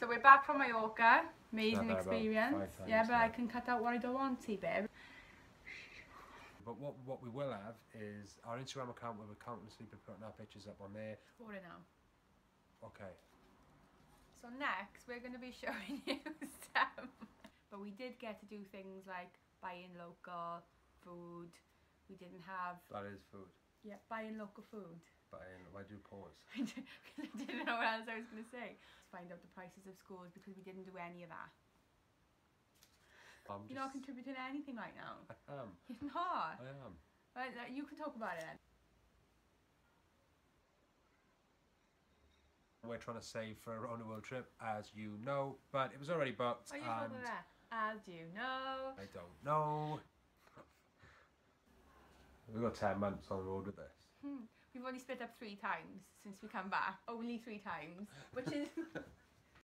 So we're back from Mallorca. Amazing Not there about experience. 5 times Yeah, but now. I can cut out what I don't want to, babe. But what we will have is our Instagram account where we'll constantly be putting our pictures up on there. What now? Okay. So next we're going to be showing you some. But we did get to do things like buying local food. We didn't have. That is food. Yeah, buying local food. Why do you pause? Because I didn't know what else I was going to say. Let's find out the prices of schools because we didn't do any of that. You're not contributing anything right now. I am. You're not. I am. Right, you can talk about it then. We're trying to save for a Rona World trip, as you know, but it was already booked. What are you and talking about? As you know. I don't know. We've got 10 months on the road with this. We've only split up 3 times since we come back. Only 3 times, which is